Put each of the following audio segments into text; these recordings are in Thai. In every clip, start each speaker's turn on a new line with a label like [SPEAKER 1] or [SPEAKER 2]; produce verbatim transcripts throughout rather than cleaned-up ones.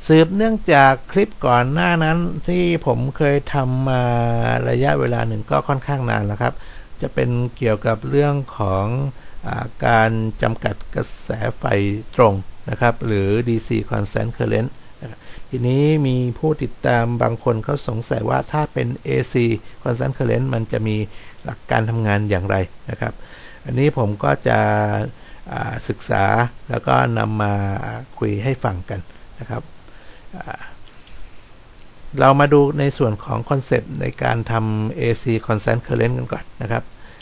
[SPEAKER 1] สืบเนื่องจากคลิปก่อนหน้านั้นที่ผมเคยทำมาระยะเวลาหนึ่งก็ค่อนข้างนานแล้วครับจะเป็นเกี่ยวกับเรื่องของอาการจำกัดกระแสไฟตรงนะครับหรือ ดี ซี Constant Current ทีนี้มีผู้ติดตามบางคนเขาสงสัยว่าถ้าเป็น เอ ซี Constant Current มันจะมีหลักการทำงานอย่างไรนะครับอันนี้ผมก็จะศึกษาแล้วก็นำมาคุยให้ฟังกันนะครับเรามาดูในส่วนของคอนเซปต์ในการทำ เอ ซี Constant Current กันก่อนนะครับ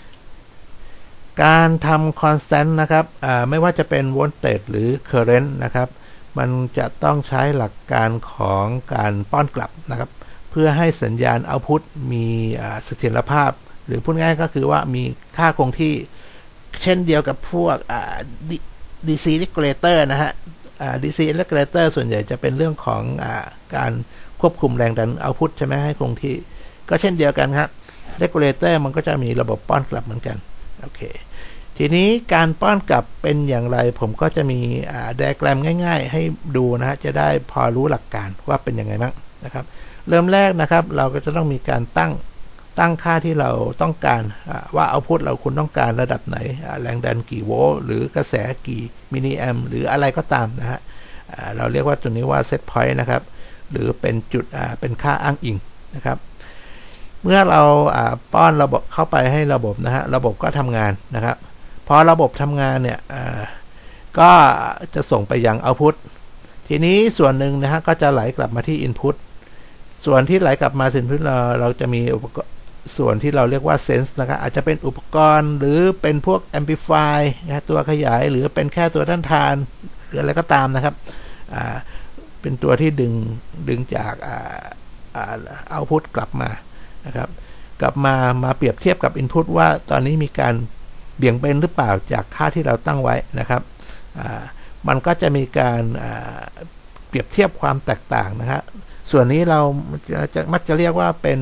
[SPEAKER 1] การทำ Constant นะครับไม่ว่าจะเป็น Voltage หรือ Current นะครับมันจะต้องใช้หลักการของการป้อนกลับนะครับเพื่อให้สัญญาณ Output มีเสถียรภาพหรือพูดง่ายก็คือว่ามีค่าคงที่เช่นเดียวกับพวก ดี ซี Regulator นะฮะ ดี ซี Regulator ส่วนใหญ่จะเป็นเรื่องของอการควบคุมแรงดัน Output ใช่ไหมให้คงที่ก็เช่นเดียวกันครับ Regulator มันก็จะมีระบบป้อนกลับเหมือนกันโอเคทีนี้การป้อนกลับเป็นอย่างไรผมก็จะมีไดอะแกรมง่ายๆให้ดูนะฮะจะได้พอรู้หลักการว่าเป็นยังไงบ้างนะครับเริ่มแรกนะครับเราก็จะต้องมีการตั้งตั้งค่าที่เราต้องการว่าเอาพุทเราคุณต้องการระดับไหนแรงดันกี่โวลต์หรือกระแสกี่มิลลิแอมหรืออะไรก็ตามนะฮะเราเรียกว่าตัวนี้ว่า set point นะครับหรือเป็นจุดเป็นค่าอ้างอิงนะครับเมื่อเราป้อนระบบเข้าไปให้ระบบนะฮะระบบก็ทำงานนะครับพอระบบทำงานเนี่ยก็จะส่งไปยัง output ทีนี้ส่วนหนึ่งนะฮะก็จะไหลกลับมาที่ input ส่วนที่ไหลกลับมาสินพื้นเราเราจะมีอุปกรณ์ส่วนที่เราเรียกว่า sense นะครับอาจจะเป็นอุปกรณ์หรือเป็นพวก amplify นะตัวขยายหรือเป็นแค่ตัวต้านทานหรืออะไรก็ตามนะครับเป็นตัวที่ดึงดึงจากเอาท์พุตกลับมานะครับกลับมามาเปรียบเทียบกับ input ว่าตอนนี้มีการเบี่ยงเบนหรือเปล่าจากค่าที่เราตั้งไว้นะครับมันก็จะมีการเปรียบเทียบความแตกต่างนะฮะส่วนนี้เราจะมักจะเรียกว่าเป็น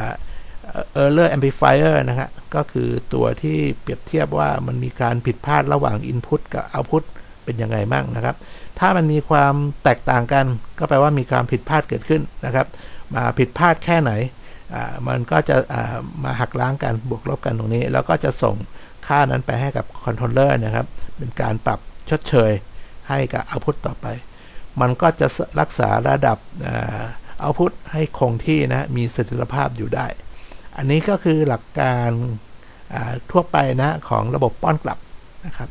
[SPEAKER 1] error amplifier นะฮะก็คือตัวที่เปรียบเทียบว่ามันมีการผิดพลาดระหว่าง input กับ output เป็นยังไงบ้างนะครับถ้ามันมีความแตกต่างกันก็แปลว่ามีความผิดพลาดเกิดขึ้นนะครับมาผิดพลาดแค่ไหนมันก็จะมาหักล้างกันบวกลบกันตรงนี้แล้วก็จะส่งค่านั้นไปให้กับคอนโทรลเลอร์นะครับเป็นการปรับชดเชยให้กับ output ต่อไปมันก็จะรักษาระดับ output ให้คงที่นะมีเสถียรภาพอยู่ได้อันนี้ก็คือหลักการทั่วไปนะของระบบป้อนกลับนะครับ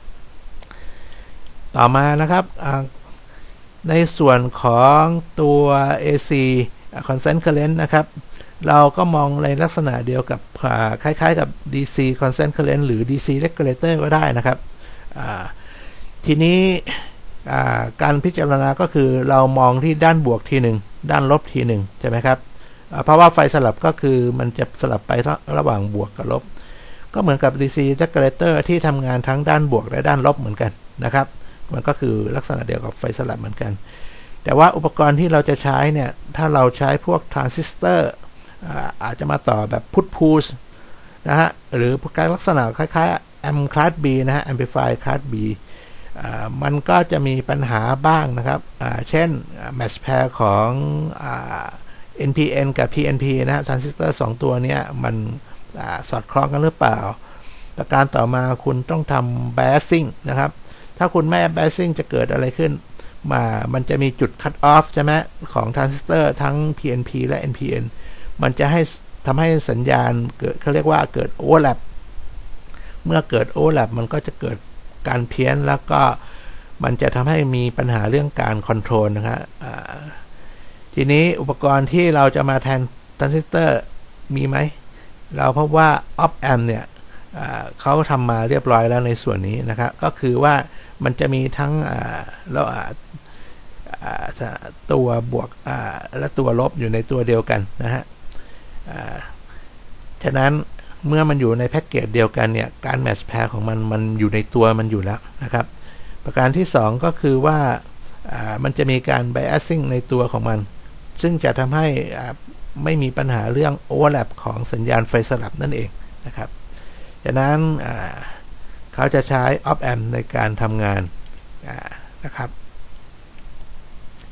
[SPEAKER 1] ต่อมานะครับในส่วนของตัว เอ ซี Constant Current นะครับเราก็มองในลักษณะเดียวกับคล้ายๆกับ ดี ซี Constant Current หรือ ดี ซี Regulator ก็ได้นะครับทีนี้การพิจารณาก็คือเรามองที่ด้านบวกทีหนึ่งด้านลบทีหนึ่งใช่ไหมครับเพราะว่าไฟสลับก็คือมันจะสลับไประหว่างบวกกับลบก็เหมือนกับ ดี ซี Regulator ที่ทำงานทั้งด้านบวกและด้านลบเหมือนกันนะครับมันก็คือลักษณะเดียวกับไฟสลับเหมือนกันแต่ว่าอุปกรณ์ที่เราจะใช้เนี่ยถ้าเราใช้พวกทรานซิสเตอร์อาจจะมาต่อแบบพุทพูชนะฮะหรือการลักษณะคล้ายๆแอมคลาส B นะฮะ Amplify คลาส B มันก็จะมีปัญหาบ้างนะครับเช่น match pair ของ เอ็น พี เอ็น กับ พี เอ็น พี นะฮะทรานซิสเตอร์สองตัวนี้มันสอดคล้องกันหรือเปล่าประการต่อมาคุณต้องทำ biasing นะครับถ้าคุณไม่ biasing จะเกิดอะไรขึ้นมามันจะมีจุด cut off ใช่ไหมของทรานซิสเตอร์ทั้ง พี เอ็น พี และ เอ็น พี เอ็น มันจะให้ทำให้สัญญาณเกิดเขาเรียกว่าเกิด overlap เมื่อเกิด overlap มันก็จะเกิดการเพี้ยนแล้วก็มันจะทำให้มีปัญหาเรื่องการคอนโทรลนะครับทีนี้อุปกรณ์ที่เราจะมาแทนทรานซิสเตอร์มีไหมเราพบว่า op amp เนี่ยเขาทำมาเรียบร้อยแล้วในส่วนนี้นะครับก็คือว่ามันจะมีทั้งแล้วตัวบวกและตัวลบอยู่ในตัวเดียวกันนะฮะฉะนั้นเมื่อมันอยู่ในแพ็กเกจเดียวกันเนี่ยการแมทช์แพร์ของมันมันอยู่ในตัวมันอยู่แล้วนะครับประการที่สองก็คือว่ามันจะมีการ biasing ในตัวของมันซึ่งจะทำให้ไม่มีปัญหาเรื่อง overlap ของสัญญาณไฟสลับนั่นเองนะครับฉะนั้นเขาจะใช้ op amp ในการทำงานนะครับ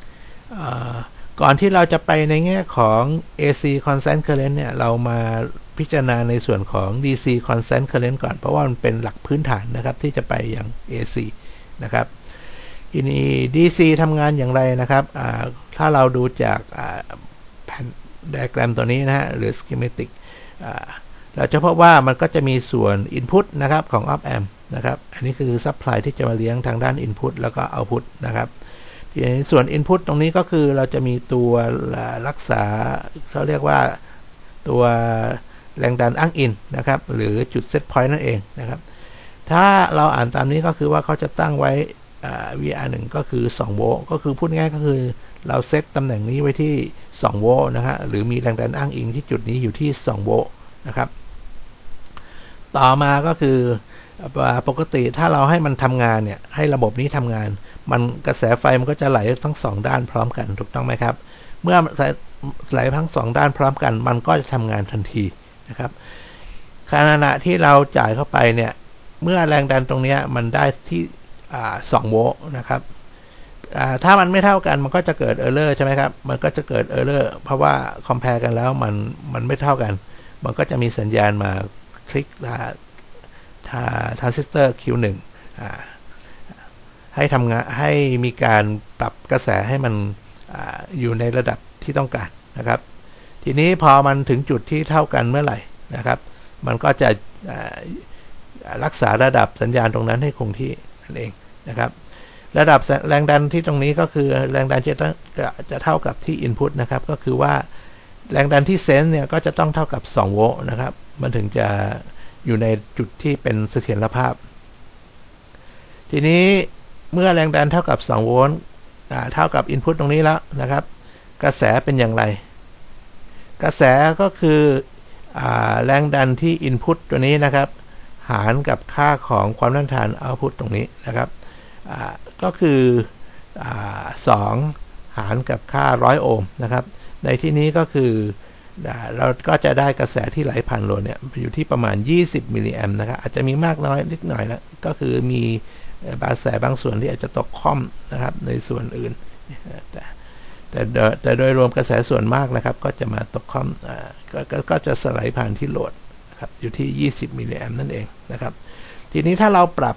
[SPEAKER 1] ก่อนที่เราจะไปในแง่ของ เอ ซี constant current เนี่ยเรามาพิจารณาในส่วนของ ดี ซี constant current ก่อนเพราะว่ามันเป็นหลักพื้นฐานนะครับที่จะไปอย่าง เอ ซี นะครับทีนี้ ดี ซี ทำงานอย่างไรนะครับถ้าเราดูจากแผ่นไดอะแกรมตัวนี้นะฮะหรือ schematic เราจะพบว่ามันก็จะมีส่วน input นะครับของ op amp นะครับอันนี้คือ supply ที่จะมาเลี้ยงทางด้าน input แล้วก็ output นะครับทีนี้ส่วน input ตรงนี้ก็คือเราจะมีตัวรักษาเขาเรียกว่าตัวแรงดันอ้างอิงนะครับหรือจุด set point นั่นเองนะครับถ้าเราอ่านตามนี้ก็คือว่าเขาจะตั้งไว้ วี อาร์ หนึ่ง ก็คือสองโวลต์ก็คือพูดง่ายก็คือเราเซตตำแหน่งนี้ไว้ที่สองโวลต์นะฮะหรือมีแรงดันอ้างอิงที่จุดนี้อยู่ที่สองโวลต์นะครับต่อมาก็คือปกติถ้าเราให้มันทำงานเนี่ยให้ระบบนี้ทำงานมันกระแสไฟมันก็จะไหลทั้งสองด้านพร้อมกันถูกต้องไหมครับเมื่อไหลทั้งสองด้านพร้อมกันมันก็จะทำงานทันทีนะครับขณะที่เราจ่ายเข้าไปเนี่ยเมื่อแรงดันตรงนี้มันได้ที่สองโวลต์นะครับถ้ามันไม่เท่ากันมันก็จะเกิดเออร์เลอร์ใช่ไหมครับมันก็จะเกิดเออร์เลอร์เพราะว่าคอมเพลกันแล้วมันมันไม่เท่ากันมันก็จะมีสัญญาณมาคลิกทรานซิสเตอร์ คิว หนึ่ง ให้ทำงานให้มีการปรับกระแสให้มัน อ, อยู่ในระดับที่ต้องการนะครับทีนี้พอมันถึงจุดที่เท่ากันเมื่อไหร่นะครับมันก็จะรักษาระดับสัญญาณตรงนั้นให้คงที่นั่นเองนะครับระดับแรงดันที่ตรงนี้ก็คือแรงดันจะจะเท่ากับที่ input นะครับก็คือว่าแรงดันที่เซนส์เนี่ยก็จะต้องเท่ากับสองโวลต์นะครับมันถึงจะอยู่ในจุดที่เป็นเสถียรภาพทีนี้เมื่อแรงดันเท่ากับสองโวลต์เท่ากับ input ตรงนี้แล้วนะครับกระแสเป็นอย่างไรกระแสก็คือแรงดันที่ input ตัวนี้นะครับหารกับค่าของความต้านทาน output ตรงนี้นะครับก็คือสองหารกับค่าหนึ่งร้อยโอห์มนะครับในที่นี้ก็คือเราก็จะได้กระแสที่ไหลผ่านโหลดเนี่ยอยู่ที่ประมาณยี่สิบมิลลิแอมป์นะครับอาจจะมีมากน้อยนิดหน่อยนะก็คือมีบางแสบางส่วนที่อาจจะตกค่อมนะครับในส่วนอื่นแต่แต่แต่โดยรวมกระแสส่วนมากนะครับก็จะมาตกค่อมกก็จะสไลด์ผ่านที่โหลดครับอยู่ที่ยี่สิบมิลลิแอมป์นั่นเองนะครับทีนี้ถ้าเราปรับ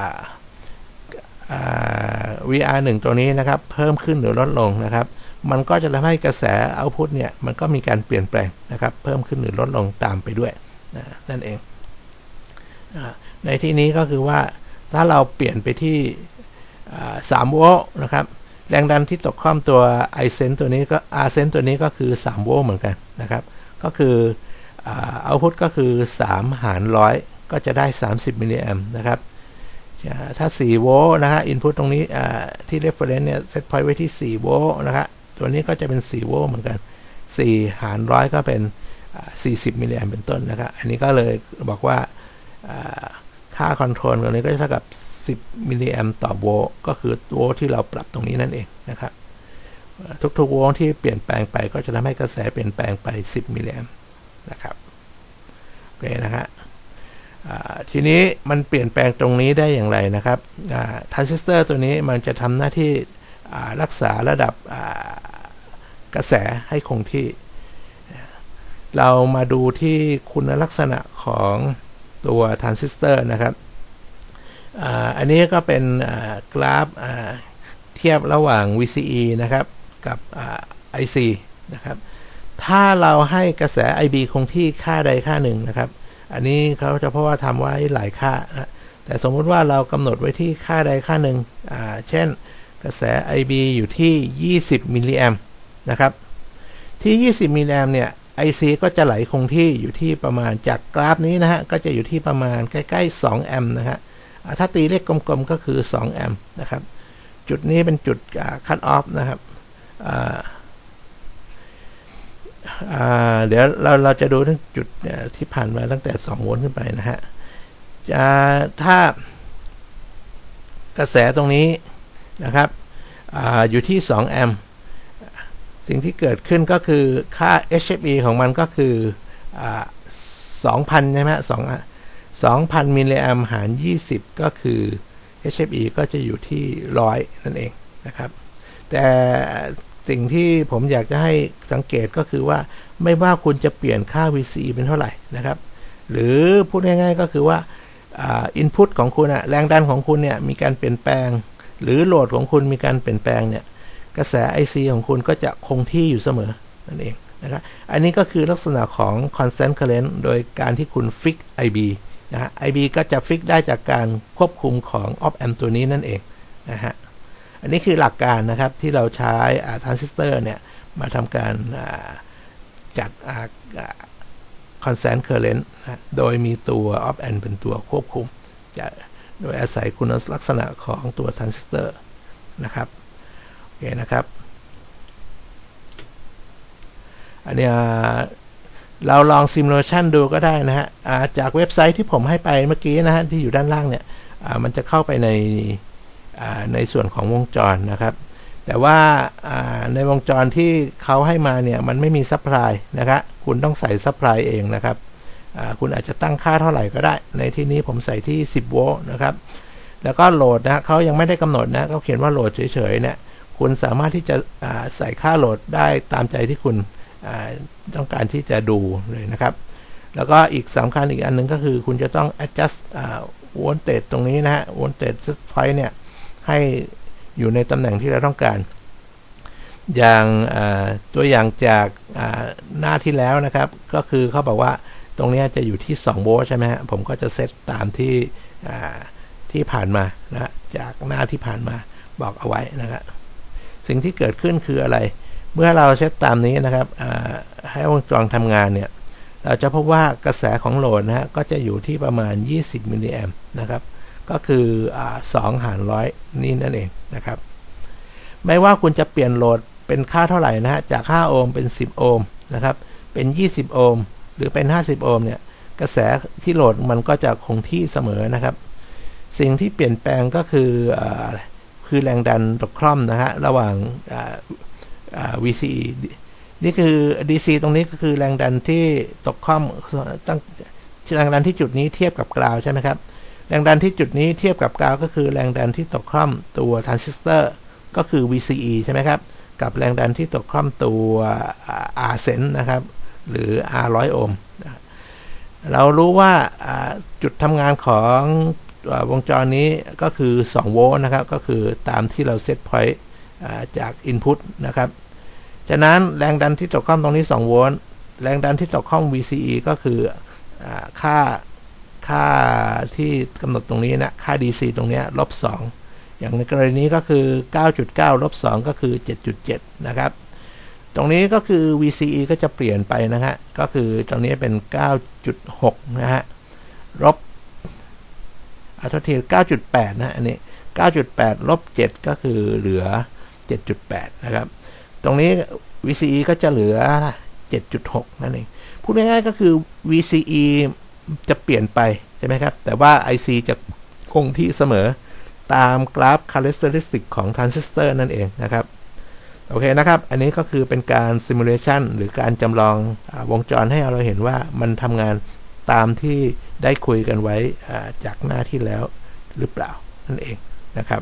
[SPEAKER 1] วี อาร์ หนึ่ง ตัวนี้นะครับเพิ่มขึ้นหรือลดลงนะครับมันก็จะทำให้กระแส output เนี่ยมันก็มีการเปลี่ยนแปลงนะครับเพิ่มขึ้นหรือลดลงตามไปด้วยนะนั่นเองในที่นี้ก็คือว่าถ้าเราเปลี่ยนไปที่สามโวลต์นะครับแรงดันที่ตกค่อมตัว I sense ตัวนี้ก็ R sense ตัวนี้ก็คือสามโวลต์เหมือนกันนะครับก็คือoutput ก็คือสามหารหนึ่งร้อยก็จะได้สามสิบมิลลิแอมป์นะครับถ้าสี่โวลต์นะฮะ input ตรงนี้ที่ reference เนี่ย set point ไว้ที่สี่โวลต์นะครับตัวนี้ก็จะเป็นสี่โวลต์เหมือนกันสี่หารหนึ่งร้อยก็เป็นสี่สิบมิลลิแอมป์เป็นต้นนะครับอันนี้ก็เลยบอกว่าค่าคอนโทรลตรงนี้ก็จะเท่ากับสิบมิลลิแอมป์ต่อโวลต์ก็คือโวลต์ที่เราปรับตรงนี้นั่นเองนะครับทุกๆโวลต์ที่เปลี่ยนแปลงไปก็จะทำให้กระแสเปลี่ยนแปลงไปสิบมิลลิแอมป์นะครับโอเคนะฮะทีนี้มันเปลี่ยนแปลงตรงนี้ได้อย่างไรนะครับทรานซิสเตอร์ตัวนี้มันจะทำหน้าที่รักษาระดับกระแสให้คงที่เรามาดูที่คุณลักษณะของตัวทรานซิสเตอร์นะครับอันนี้ก็เป็นกราฟเทียบระหว่าง วี ซี อี นะครับกับ ไอ ซี นะครับถ้าเราให้กระแส ไอ บี คงที่ค่าใดค่าหนึ่งนะครับอันนี้เขาจะเพราะว่าทำไว้หลายค่านะแต่สมมุติว่าเรากำหนดไว้ที่ค่าใดค่าหนึ่งเช่นกระแส ไอ บี อยู่ที่ยี่สิบมิลลิแอมป์นะครับที่ยี่สิบมิลลิแอมป์เนี่ย ไอ ซี ก็จะไหลคงที่อยู่ที่ประมาณจากกราฟนี้นะฮะก็จะอยู่ที่ประมาณใกล้ๆสองแอมป์นะฮะถ้าตีเลขกลมๆก็คือสองแอมป์นะครับจุดนี้เป็นจุดคัทออฟนะครับเดี๋ยวเราเราจะดูทั้งจุดที่ผ่านมาตั้งแต่สองโวลต์ขึ้นไปนะฮะจะถ้ากระแสตรงนี้นะครับ อ, อยู่ที่สองแอมป์สิ่งที่เกิดขึ้นก็คือค่า เอช เอฟ อี ของมันก็คือสองพันใช่ไหมสอง สองพันมิลลิแอมป์หารยี่สิบก็คือ เอช เอฟ อี ก็จะอยู่ที่หนึ่งร้อยนั่นเองนะครับแต่สิ่งที่ผมอยากจะให้สังเกตก็คือว่าไม่ว่าคุณจะเปลี่ยนค่า วี ซี อี เป็นเท่าไหร่นะครับหรือพูดง่ายๆก็คือว่าอินพุตของคุณอะแรงดันของคุณเนี่ยมีการเปลี่ยนแปลงหรือโหลดของคุณมีการเปลี่ยนแปลงเนี่ยกระแส ไอ ซี ของคุณก็จะคงที่อยู่เสมอนั่นเองนะครับอันนี้ก็คือลักษณะของ constant current โดยการที่คุณฟิก ไอ บี นะฮะ ไอ บี ก็จะฟิกได้จากการควบคุมของ op amp ตัวนี้นั่นเองนะฮะอันนี้คือหลักการนะครับที่เราใช้ทรานซิสเตอร์เนี่ยมาทำการจัด constant current นะโดยมีตัว op amp เป็นตัวควบคุมจะโดยอาศัยคุณลักษณะของตัวทรานซิสเตอร์นะครับโอเคนะครับอันนี้เราลองซิมูเลชันดูก็ได้นะฮะจากเว็บไซต์ที่ผมให้ไปเมื่อกี้นะฮะที่อยู่ด้านล่างเนี่ยมันจะเข้าไปในในส่วนของวงจรนะครับแต่ว่าในวงจรที่เขาให้มาเนี่ยมันไม่มีซัพพลายนะครับคุณต้องใส่ซัพพลายเองนะครับคุณอาจจะตั้งค่าเท่าไหร่ก็ได้ในที่นี้ผมใส่ที่สิบโวลต์นะครับแล้วก็โหลดนะเขายังไม่ได้กำหนดนะเขาเขียนว่าโหลดเฉยๆเนี่ยคุณสามารถที่จะใส่ค่าโหลดได้ตามใจที่คุณต้องการที่จะดูเลยนะครับแล้วก็อีกสำคัญอีกอันหนึ่งก็คือคุณจะต้อง adjust voltage ตรงนี้นะฮะ voltage set point เนี่ยให้อยู่ในตำแหน่งที่เราต้องการอย่างตัวอย่างจากหน้าที่แล้วนะครับก็คือเขาบอกว่าตรงนี้จะอยู่ที่สองโวลต์ใช่ไหมฮะผมก็จะเซตตามที่ที่ผ่านมานะจากหน้าที่ผ่านมาบอกเอาไว้นะครับสิ่งที่เกิดขึ้นคืออะไรเมื่อเราเซตตามนี้นะครับให้วงจรทำงานเนี่ยเราจะพบว่ากระแสของโหลดนะฮะก็จะอยู่ที่ประมาณยี่สิบมิลลิแอมป์นะครับก็คือสองหารร้อยนี่นั่นเองนะครับไม่ว่าคุณจะเปลี่ยนโหลดเป็นค่าเท่าไหร่นะฮะจากห้าโอห์มเป็นสิบโอห์มนะครับเป็นยี่สิบโอห์มหรือเป็นห้าสิบโอห์มเนี่ยกระแสที่โหลดมันก็จะคงที่เสมอนะครับสิ่งที่เปลี่ยนแปลงก็คือคือแรงดันตกคล่อมนะฮะระหว่าง วี ซี อี นี่คือ ดี ซี ตรงนี้ก็คือแรงดันที่ตกคล่อมตั้งแรงดันที่จุดนี้เทียบกับกราวใช่ไหมครับแรงดันที่จุดนี้เทียบกับกราวก็คือแรงดันที่ตกคล่อมตัวทรานซิสเตอร์ก็คือ วี ซี อี ใช่ไหมครับกับแรงดันที่ตกคล่อมตัว R เซนนะครับหรือ R ร้อยโอห์มเรารู้ว่าจุดทำงานของวงจรนี้ก็คือสองโวลต์นะครับก็คือตามที่เราเซตพอยต์จาก Input นะครับฉะนั้นแรงดันที่ตกคล่อมตรงนี้สองโวลต์แรงดันที่ตกคล่อม วี ซี อี ก็คือค่าค่าที่กำหนดตรงนี้นะค่า ดี ซี ตรงนี้ลบสองอย่างในกรณีนี้ก็คือ เก้าจุดเก้า ลบสองก็คือ เจ็ดจุดเจ็ด นะครับตรงนี้ก็คือ วี ซี อี ก็จะเปลี่ยนไปนะฮะก็คือตรงนี้เป็น เก้าจุดหก นะฮะลบอัตราเทียม เก้าจุดแปด นะอันนี้ เก้าจุดแปด ลบเจ็ดก็คือเหลือ เจ็ดจุดแปด นะครับตรงนี้ วี ซี อี ก็จะเหลือ เจ็ดจุดหก นั่นเองพูดง่ายๆก็คือ วี ซี อี จะเปลี่ยนไปใช่ไหมครับแต่ว่า ไอ ซี จะคงที่เสมอตามกราฟ characteristic ของทรานซิสเตอร์นั่นเองนะครับโอเคนะครับอันนี้ก็คือเป็นการ simulation หรือการจำลองวงจรให้เราเห็นว่ามันทำงานตามที่ได้คุยกันไว้จากหน้าที่แล้วหรือเปล่านั่นเองนะครับ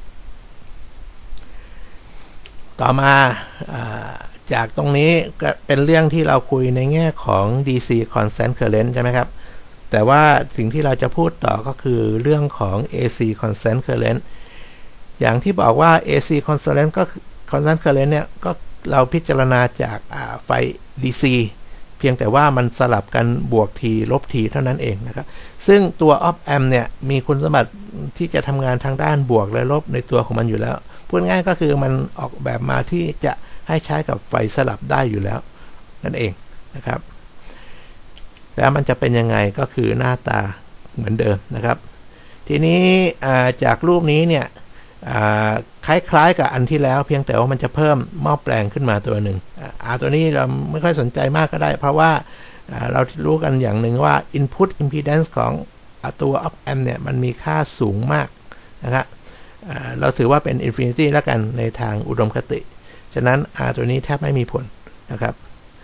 [SPEAKER 1] ต่อมาจากตรงนี้ก็เป็นเรื่องที่เราคุยในแง่ของ ดี ซี constant current ใช่ไหมครับแต่ว่าสิ่งที่เราจะพูดต่อก็คือเรื่องของ เอ ซี constant current อย่างที่บอกว่า เอ ซี constant ก็ constant current เนี่ยก็เราพิจารณาจากไฟ ดี ซี เพียงแต่ว่ามันสลับกันบวกทีลบทีเท่านั้นเองนะครับซึ่งตัว op amp เนี่ยมีคุณสมบัติที่จะทำงานทางด้านบวกและลบในตัวของมันอยู่แล้วพูดง่ายก็คือมันออกแบบมาที่จะให้ใช้กับไฟสลับได้อยู่แล้วนั่นเองนะครับแล้วมันจะเป็นยังไงก็คือหน้าตาเหมือนเดิมนะครับทีนี้จากรูปนี้เนี่ยคล้ายๆกับอันที่แล้วเพียงแต่ว่ามันจะเพิ่มหม้อแปลงขึ้นมาตัวหนึ่งอ่าตัวนี้เราไม่ค่อยสนใจมากก็ได้เพราะว่าเรารู้กันอย่างหนึ่งว่า input impedance ของตัว op amp เนี่ยมันมีค่าสูงมากนะครับเราถือว่าเป็น infinity แล้วกันในทางอุดมคติฉะนั้น R ตัวนี้แทบไม่มีผลนะครับ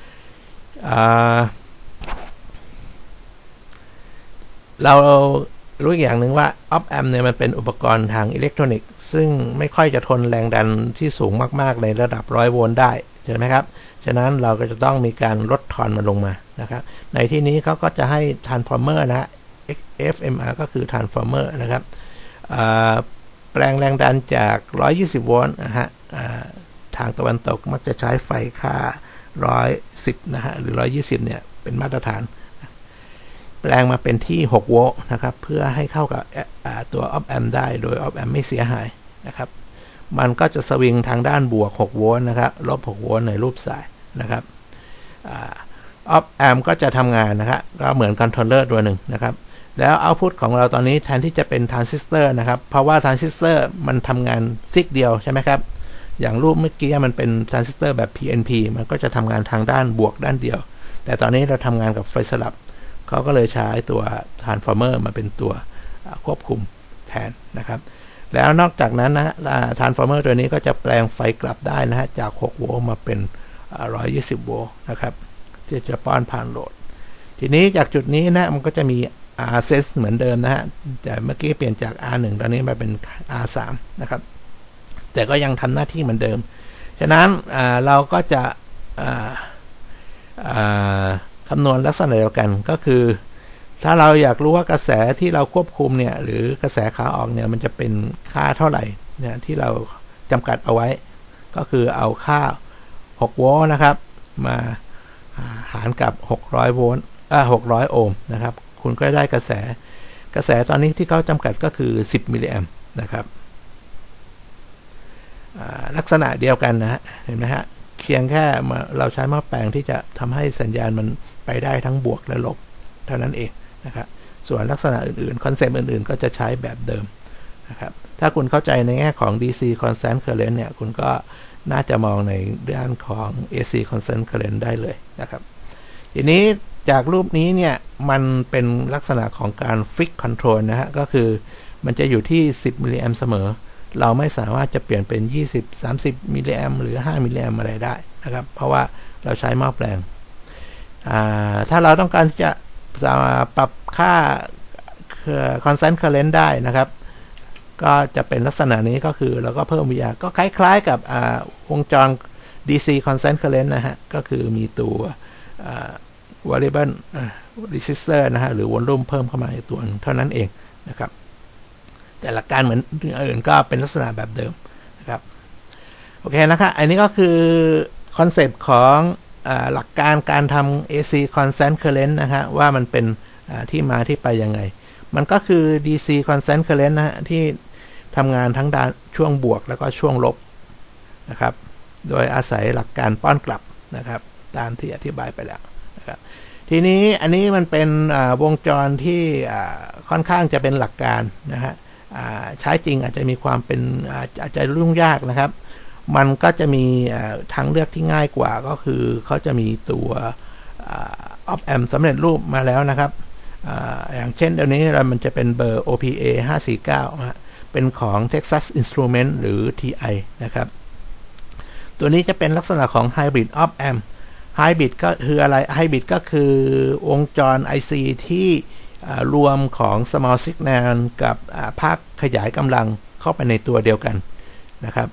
[SPEAKER 1] เรารู้อีกอย่างหนึ่งว่า op amp เนี่ยมันเป็นอุปกรณ์ทางอิเล็กทรอนิกส์ซึ่งไม่ค่อยจะทนแรงดันที่สูงมากๆในระดับร้อยโวลต์ได้ใช่ไหมครับฉะนั้นเราก็จะต้องมีการลดทอนมันลงมานะครับในที่นี้เขาก็จะให้ transformer นะ เอฟ เอ็ม อาร์ ก็คือ transformer นะครับแปลงแรงดันจากหนึ่งร้อยยี่สิบโวลต์นะฮะทางตะวันตกมักจะใช้ไฟค่าหนึ่งร้อยสิบนะฮะหรือหนึ่งร้อยยี่สิบเนี่ยเป็นมาตรฐานแปลงมาเป็นที่หกโวลต์นะครับเพื่อให้เข้ากับตัว op amp ได้โดย op amp ไม่เสียหายนะครับมันก็จะสวิงทางด้านบวกหกโวลต์นะครับลบหกโวลต์ในรูปสายนะครับop amp ก็จะทำงานนะครับก็เหมือนคอนโทรลเลอร์ตัวหนึ่งนะครับแล้วเอาต์พุตของเราตอนนี้แทนที่จะเป็นทรานซิสเตอร์นะครับเพราะว่าทรานซิสเตอร์มันทำงานซิกเดียวใช่ไหมครับอย่างรูปเมื่อกี้มันเป็นทรานซิสเตอร์แบบ พี เอ็น พี มันก็จะทำงานทางด้านบวกด้านเดียวแต่ตอนนี้เราทำงานกับไฟสลับเขาก็เลยใช้ตัว transformer มาเป็นตัวควบคุมแทนนะครับแล้วนอกจากนั้นนะ transformer ตัวนี้ก็จะแปลงไฟกลับได้นะฮะจากหกโวลต์มาเป็นหนึ่งร้อยยี่สิบโวลต์นะครับที่จะป้อนผ่านโหลดทีนี้จากจุดนี้นะมันก็จะมี อาร์ เซส เหมือนเดิมนะฮะแต่เมื่อกี้เปลี่ยนจาก อาร์ หนึ่ง ตอนนี้มาเป็น อาร์ สาม นะครับแต่ก็ยังทำหน้าที่เหมือนเดิมฉะนั้นเราก็จะคำนวณลักษณะเดียวกันก็คือถ้าเราอยากรู้ว่ากระแสที่เราควบคุมเนี่ยหรือกระแสขาออกเนี่ยมันจะเป็นค่าเท่าไหร่เนี่ยที่เราจำกัดเอาไว้ก็คือเอาค่าหกโวลต์นะครับมาหารกับหกร้อยโวลต์อ่าหกร้อยโอห์มนะครับคุณก็ได้กระแสกระแสตอนนี้ที่เขาจำกัดก็คือสิบมิลลิแอมป์นะครับลักษณะเดียวกันนะฮะเห็นไหมฮะเพียงแค่เราใช้หม้อแปลงที่จะทำให้สัญญาณมันไปได้ทั้งบวกและลบเท่านั้นเองนะครับส่วนลักษณะอื่นๆคอนเซปต์อื่นๆก็จะใช้แบบเดิมนะครับถ้าคุณเข้าใจในแง่ของ ดี ซี constant current เนี่ยคุณก็น่าจะมองในด้านของ เอ ซี constant current ได้เลยนะครับทีนี้จากรูปนี้เนี่ยมันเป็นลักษณะของการ fix control นะฮะก็คือมันจะอยู่ที่สิบมิลลิแอมป์เสมอเราไม่สามารถจะเปลี่ยนเป็นยี่สิบ สามสิบมิลลิแอมป์หรือห้ามิลลิแอมป์อะไรได้นะครับเพราะว่าเราใช้หม้อแปลงถ้าเราต้องการที่จะสามารถปรับค่า constant current ได้นะครับก็จะเป็นลักษณะนี้ก็คือเราก็เพิ่ม วี อาร์ ก็คล้ายๆกับวงจร ดี ซี constant current นะฮะก็คือมีตัว variable resistor นะฮะหรือวอลลุ่มเพิ่มเข้ามาอีกตัวนึงเท่านั้นเองนะครับแต่หลักการเหมือนอื่นก็เป็นลักษณะแบบเดิมนะครับโอเคนะครับอันนี้ก็คือคอนเซปต์ของหลักการการทำ เอ ซี constant current นะฮะว่ามันเป็นที่มาที่ไปยังไงมันก็คือ ดี ซี constant current นะฮะที่ทำงานทั้งด้านช่วงบวกแล้วก็ช่วงลบนะครับโดยอาศัยหลักการป้อนกลับนะครับตามที่อธิบายไปแล้วนะครับทีนี้อันนี้มันเป็นวงจรที่ค่อนข้างจะเป็นหลักการนะฮะใช้จริงอาจจะมีความเป็นอาจจะยุ่งยากนะครับมันก็จะมีทางเลือกที่ง่ายกว่าก็คือเขาจะมีตัว op amp สำเร็จรูปมาแล้วนะครับอย่างเช่นเดี๋ยวนี้เรามันจะเป็นเบอร์ โอ พี เอ ห้าสี่เก้าเป็นของ Texas Instruments หรือ ที ไอ นะครับตัวนี้จะเป็นลักษณะของ Hybrid op amp Hybrid ก็คืออะไร Hybrid ก็คือวงจร ไอ ซี ที่รวมของ small signal กับภาคขยายกำลังเข้าไปในตัวเดียวกันนะครับ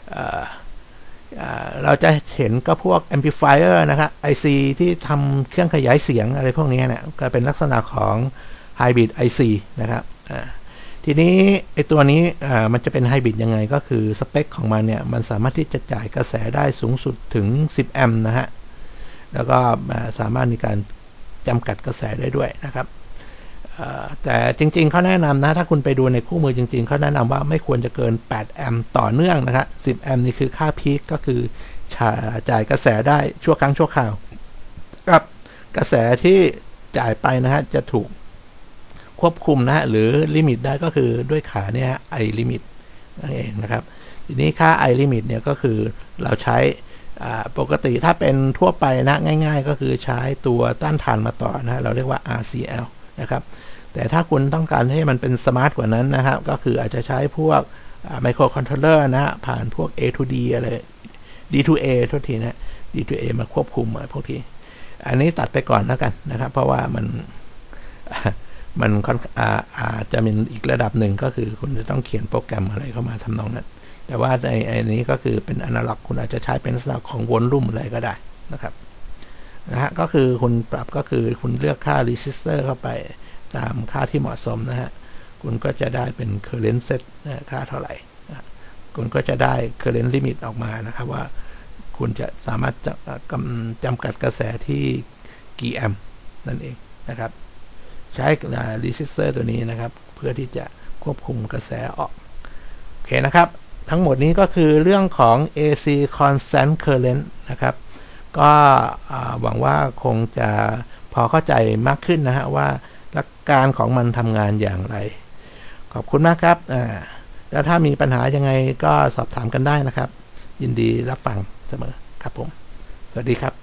[SPEAKER 1] เราจะเห็นก็พวก amplifier นะครับ ไอ ซี ที่ทำเครื่องขยายเสียงอะไรพวกนี้เนี่ยก็เป็นลักษณะของ hybrid ไอ ซี นะครับทีนี้ไอตัวนี้มันจะเป็น hybrid ยังไงก็คือสเปคของมันเนี่ยมันสามารถที่จะจ่ายกระแสได้สูงสุดถึงสิบแอมป์นะฮะแล้วก็สามารถในการจำกัดกระแสได้ด้วยนะครับแต่จริงๆเขาแนะนำนะถ้าคุณไปดูในคู่มือจริงๆเขาแนะนำว่าไม่ควรจะเกินแปดแอมป์ต่อเนื่องนะครับสิบแอมป์นี่คือค่าพีคก็คือจ่ายกระแสได้ชั่วครั้งชั่วคราวกับกระแสที่จ่ายไปนะฮะจะถูกควบคุมนะฮะหรือลิมิตได้ก็คือด้วยขาเนี่ยไอลิมิตนั่นเองนะครับทีนี้ค่าไอลิมิตเนี่ยก็คือเราใช้ปกติถ้าเป็นทั่วไปนะง่ายๆก็คือใช้ตัวต้านทานมาต่อนะเราเรียกว่า อาร์ ซี แอล นะครับแต่ถ้าคุณต้องการให้มันเป็นสมาร์ทกว่านั้นนะครับก็คืออาจจะใช้พวกไมโครคอนโทรลเลอร์นะผ่านพวก เอ ทู ดี อะไร ดี ทู เอ โทษทีนะ ดี ทู เอ มาควบคุมอะไรพวกที่อันนี้ตัดไปก่อนแล้วกันนะครับเพราะว่ามันมันค่อนอาอาจจะเป็นอีกระดับหนึ่งก็คือคุณจะต้องเขียนโปรแกรมอะไรเข้ามาทำนองนั้นแต่ว่าในไอ้นี้ก็คือเป็นอนาล็อกคุณอาจจะใช้เป็นลักษณะของวอลลุ่มอะไรก็ได้นะครับนะฮะก็คือคุณปรับก็คือคุณเลือกค่า resistor เข้าไปตามค่าที่เหมาะสมนะฮะคุณก็จะได้เป็น current set นะค่าเท่าไหร่นะคุณก็จะได้ current limit ออกมานะครับว่าคุณจะสามารถจะจำกัดกระแสที่กี่แอมป์นั่นเองนะครับใช้ resistor ตัวนี้นะครับเพื่อที่จะควบคุมกระแสออกโอเคนะครับทั้งหมดนี้ก็คือเรื่องของ เอ ซี constant current นะครับก็หวังว่าคงจะพอเข้าใจมากขึ้นนะฮะว่าหลักการของมันทำงานอย่างไรขอบคุณมากครับอ่าแล้วถ้ามีปัญหายังไงก็สอบถามกันได้นะครับยินดีรับฟังเสมอครับผมสวัสดีครับ